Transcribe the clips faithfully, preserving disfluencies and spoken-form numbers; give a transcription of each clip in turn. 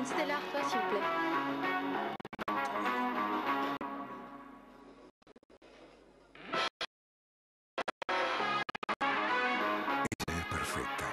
Une Stella Artois, s'il vous plaît. Ella es perfecta.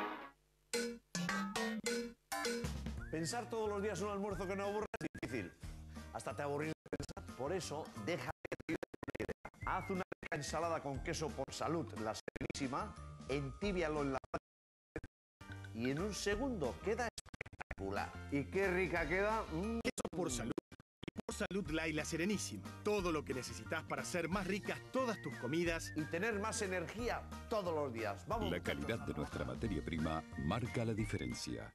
Pensar todos los días un almuerzo que no aburra es difícil. Hasta te aburrirás de pensar. Por eso, deja que te diga una idea. Haz una rica ensalada con queso por salud, la Serenísima, entíbialo en la y en un segundo queda espectacular. ¿Y qué rica queda? Mm. Queso por salud. Por salud Light La Serenísima. Todo lo que necesitas para hacer más ricas todas tus comidas y tener más energía todos los días. Vamos. La calidad de nuestra materia prima marca la diferencia.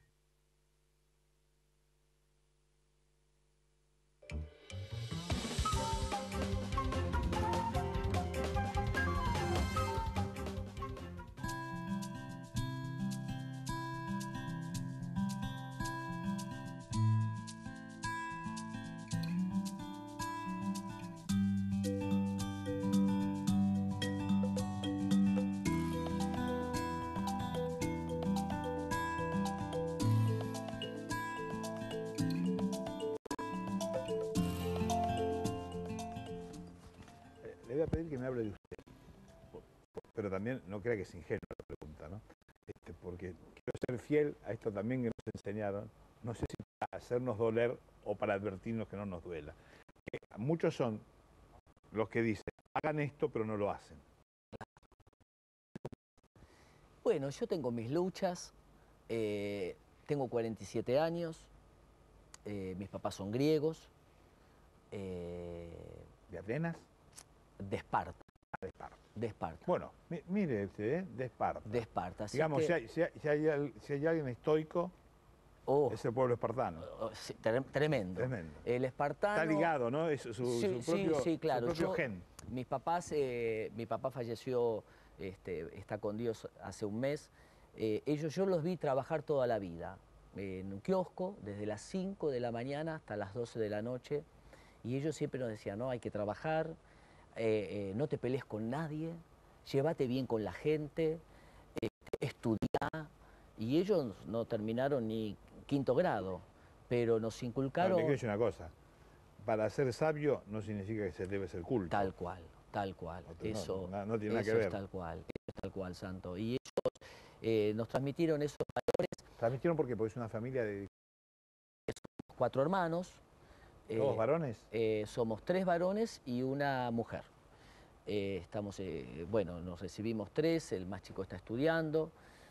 Le voy a pedir que me hable de usted, pero también no crea que es ingenua la pregunta, ¿no? Este, porque quiero ser fiel a esto también que nos enseñaron, no sé si para hacernos doler o para advertirnos que no nos duela. Que muchos son los que dicen, hagan esto pero no lo hacen. Bueno, yo tengo mis luchas, eh, tengo cuarenta y siete años, eh, mis papás son griegos. Eh, ¿De Atenas? De Esparta. De Esparta. De Esparta. Bueno, mi, mire usted, ¿eh? De Esparta. De Esparta. Así Digamos, que, si, hay, si, hay, si, hay, si hay alguien estoico, oh, es el pueblo espartano. Oh, sí, tremendo. Tremendo. El espartano... Está ligado, ¿no? Es su, sí, su propio, sí, sí, claro. su propio Yo, gen. Mis papás, eh, mi papá falleció, este, está con Dios hace un mes. Eh, ellos yo los vi trabajar toda la vida. Eh, en un kiosco, desde las cinco de la mañana hasta las doce de la noche. Y ellos siempre nos decían, no, hay que trabajar, eh, eh, no te pelees con nadie, llévate bien con la gente, eh, estudia. Y ellos no terminaron ni quinto grado, pero nos inculcaron... No, le quiero decir una cosa, para ser sabio no significa que se debe ser culto. Tal cual, tal cual. No, eso no, no tiene nada eso que ver. Es tal cual, eso es tal cual, Santo. Y ellos eh, nos transmitieron esos valores. ¿Transmitieron por qué? Porque es una familia de... Somos cuatro hermanos. ¿Todos eh, varones? Eh, somos tres varones y una mujer. Eh, estamos, eh, bueno, nos recibimos tres, el más chico está estudiando.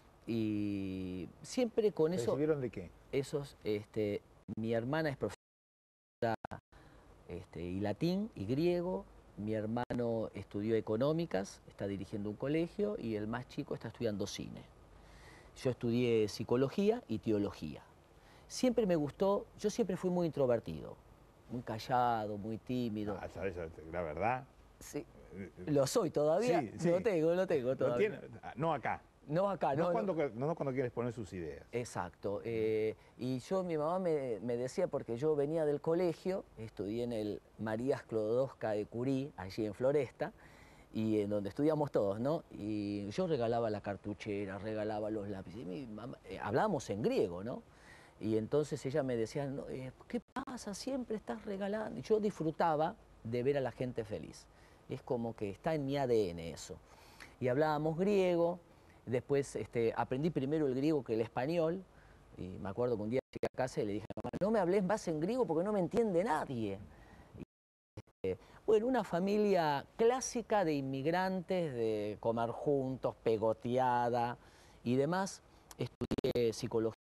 Y siempre con eso... ¿Recibieron de qué? Esos, este, mi hermana es profesora este, y latín y griego, mi hermano estudió económicas, está dirigiendo un colegio y el más chico está estudiando cine. Yo estudié psicología y teología. Siempre me gustó, yo siempre fui muy introvertido, muy callado, muy tímido. Ah, ¿sabes? La verdad. Sí, lo soy todavía, sí, sí. lo tengo, lo tengo todavía. Lo tiene, no acá. No acá, no. No, cuando, no, no cuando quieres poner sus ideas. Exacto. Eh, y yo, mi mamá me, me decía, porque yo venía del colegio, estudié en el María Sklodowska de Curie, allí en Floresta, y en donde estudiamos todos, ¿no? Y yo regalaba la cartuchera, regalaba los lápices. Y mi mamá, eh, hablábamos en griego, ¿no? Y entonces ella me decía, no, eh, ¿qué pasa? Siempre estás regalando. Y yo disfrutaba de ver a la gente feliz. Es como que está en mi A D N eso. Y hablábamos griego. Después este, aprendí primero el griego que el español, y me acuerdo que un día llegué a casa y le dije a mamá, no me hables más en griego porque no me entiende nadie. Y, este, bueno, una familia clásica de inmigrantes, de comer juntos, pegoteada y demás. Estudié psicología,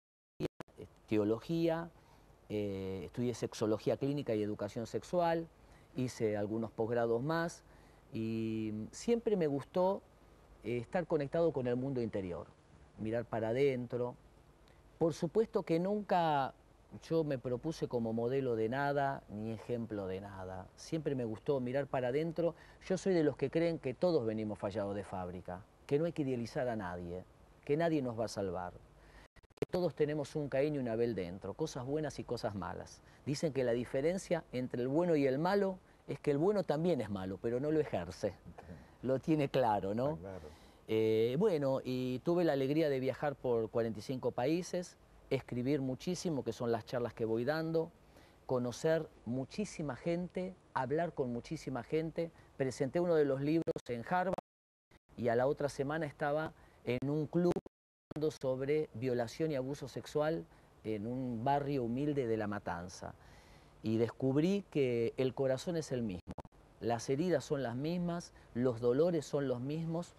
teología, eh, estudié sexología clínica y educación sexual, hice algunos posgrados más y siempre me gustó estar conectado con el mundo interior, mirar para adentro. Por supuesto que nunca yo me propuse como modelo de nada, ni ejemplo de nada. Siempre me gustó mirar para adentro. Yo soy de los que creen que todos venimos fallados de fábrica, que no hay que idealizar a nadie, que nadie nos va a salvar, que todos tenemos un Caín y un Abel dentro, cosas buenas y cosas malas. Dicen que la diferencia entre el bueno y el malo es que el bueno también es malo, pero no lo ejerce. Lo tiene claro, ¿no? Claro. Eh, bueno, y tuve la alegría de viajar por cuarenta y cinco países, escribir muchísimo, que son las charlas que voy dando, conocer muchísima gente, hablar con muchísima gente. Presenté uno de los libros en Harvard y a la otra semana estaba en un club hablando sobre violación y abuso sexual en un barrio humilde de La Matanza. Y descubrí que el corazón es el mismo, las heridas son las mismas, los dolores son los mismos.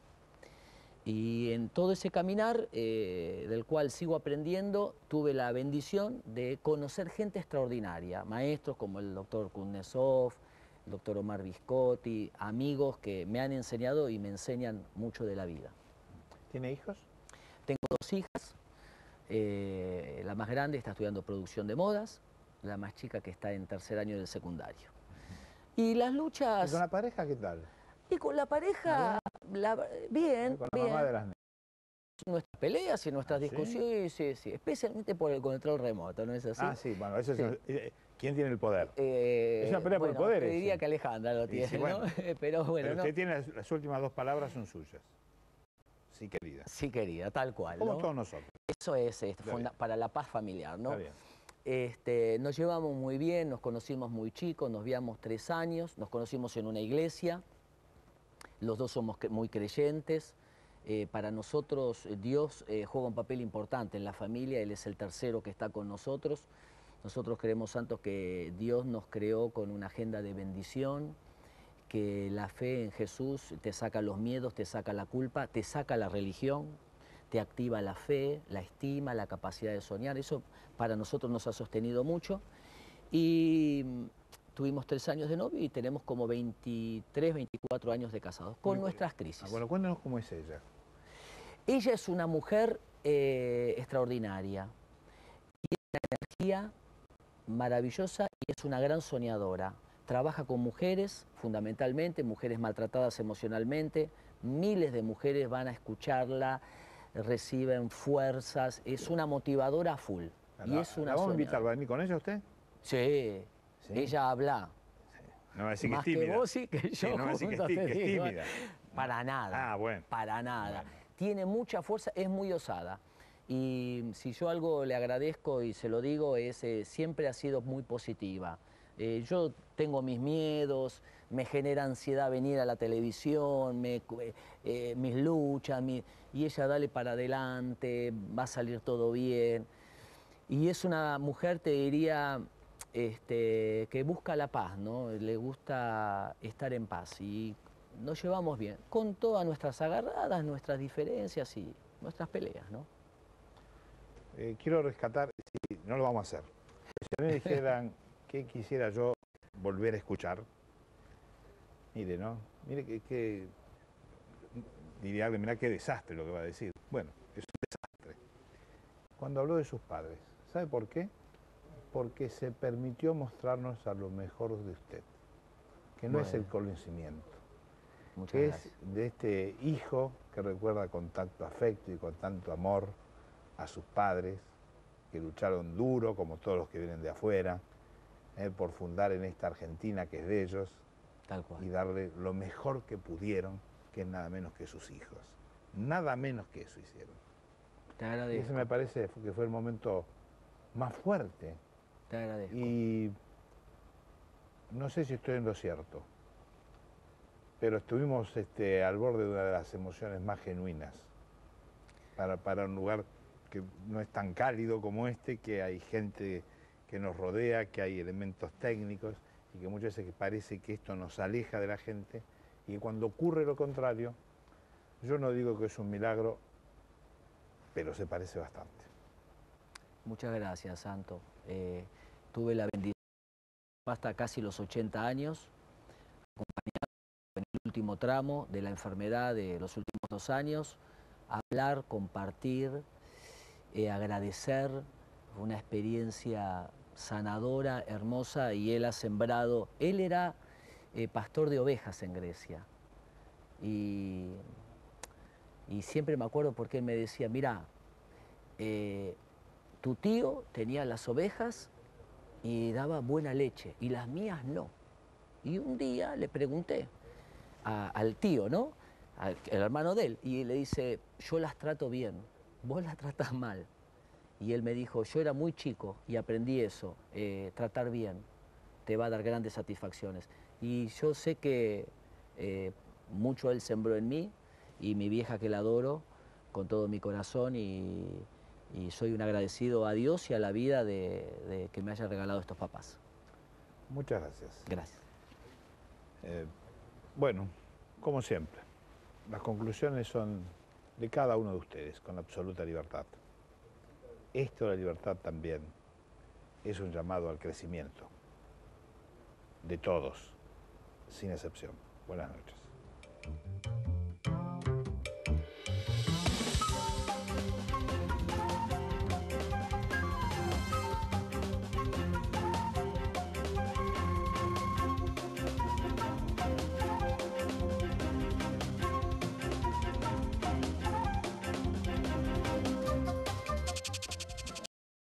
Y en todo ese caminar, eh, del cual sigo aprendiendo, tuve la bendición de conocer gente extraordinaria, maestros como el doctor Kuznetsov, el doctor Omar Viscotti, amigos que me han enseñado y me enseñan mucho de la vida. ¿Tiene hijos? Tengo dos hijas, eh, la más grande está estudiando producción de modas, la más chica que está en tercer año del secundario. Y las luchas... ¿Y con la pareja qué tal? Y con la pareja, la, bien, Con la bien. mamá de las nenas. Nuestras peleas y nuestras ¿Ah, sí? discusiones, sí, sí, especialmente por el control remoto, ¿no es así? Ah, sí, bueno, eso es... Sí. eh, ¿Quién tiene el poder? Eh, Es una pelea por el bueno, poder, te ese. diría que Alejandra lo Y tiene, sí, bueno. ¿no? Pero bueno, Pero no. usted tiene las, las últimas dos palabras son suyas. Sí, querida. Sí, querida, tal cual, Como ¿no? todos nosotros. Eso es este, Está funda- bien. para la paz familiar, ¿no? Está bien. Este, nos llevamos muy bien, nos conocimos muy chicos, nos veíamos tres años, nos conocimos en una iglesia, los dos somos cre- muy creyentes. Eh, para nosotros eh, Dios eh, juega un papel importante en la familia, Él es el tercero que está con nosotros. Nosotros creemos, santos, que Dios nos creó con una agenda de bendición, que la fe en Jesús te saca los miedos, te saca la culpa, te saca la religión, te activa la fe, la estima, la capacidad de soñar. Eso para nosotros nos ha sostenido mucho. Y mm, tuvimos tres años de novio y tenemos como veintitrés, veinticuatro años de casados, con Muy- nuestras Ah, crisis. bueno, cuéntanos cómo es ella. Ella es una mujer eh, extraordinaria, energía maravillosa y es una gran soñadora. Trabaja con mujeres, fundamentalmente, mujeres maltratadas emocionalmente. Miles de mujeres van a escucharla, reciben fuerzas. Es una motivadora full. Y La- es una ¿La vamos a invitar? soñadora. ¿Va a venir con ella usted? Sí, Sí. ella habla. No va a decir Más que es que tímida. vos sí que yo. Sí, no va a decir que es, juntos, tí- te que es digo. tímida. Para nada. Ah, bueno. Para nada. Bueno. Tiene mucha fuerza, es muy osada. Y si yo algo le agradezco y se lo digo es, eh, siempre ha sido muy positiva. Eh, yo tengo mis miedos, me genera ansiedad venir a la televisión, me, eh, mis luchas, mi- y ella dale para adelante, va a salir todo bien. Y es una mujer, te diría, este, que busca la paz, ¿no? Le gusta estar en paz y nos llevamos bien, con todas nuestras agarradas, nuestras diferencias y nuestras peleas, ¿no? Eh, quiero rescatar, sí, no lo vamos a hacer. Si a mí me dijeran qué quisiera yo volver a escuchar, mire, ¿no? Mire que, que diría alguien, mira qué desastre lo que va a decir. Bueno, es un desastre. Cuando habló de sus padres, ¿sabe por qué? Porque se permitió mostrarnos a lo mejor de usted, que no es el Bueno. conocimiento, Muchas que gracias. es de este hijo que recuerda con tanto afecto y con tanto amor a sus padres, que lucharon duro, como todos los que vienen de afuera, eh, por fundar en esta Argentina que es de ellos, Tal cual. y darle lo mejor que pudieron, que es nada menos que sus hijos. Nada menos que eso hicieron. Te Y agradezco. ese me parece que fue el momento más fuerte. Te agradezco. Y no sé si estoy en lo cierto, pero estuvimos este, al borde de una de las emociones más genuinas para, para un lugar que no es tan cálido como este, que hay gente que nos rodea, que hay elementos técnicos y que muchas veces parece que esto nos aleja de la gente y cuando ocurre lo contrario, yo no digo que es un milagro, pero se parece bastante. Muchas gracias, Santo. Eh, tuve la bendición hasta casi los ochenta años, acompañado en el último tramo de la enfermedad de los últimos dos años, hablar, compartir, eh, agradecer, una experiencia sanadora, hermosa, y él ha sembrado, él era eh, pastor de ovejas en Grecia, y, y siempre me acuerdo porque él me decía, mira, eh, tu tío tenía las ovejas y daba buena leche, y las mías no. Y un día le pregunté a- al tío, ¿no? Al, el hermano de él, y le dice, yo las trato bien, vos las tratas mal. y él me dijo, yo era muy chico y aprendí eso, eh, tratar bien te va a dar grandes satisfacciones. Y yo sé que eh, mucho él sembró en mí, y mi vieja, que la adoro con todo mi corazón, y, y soy un agradecido a Dios y a la vida de, de que me haya regalado estos papás. Muchas gracias. Gracias. Eh, bueno, como siempre, las conclusiones son de cada uno de ustedes, con absoluta libertad. Esto de la libertad también es un llamado al crecimiento de todos, sin excepción. Buenas noches.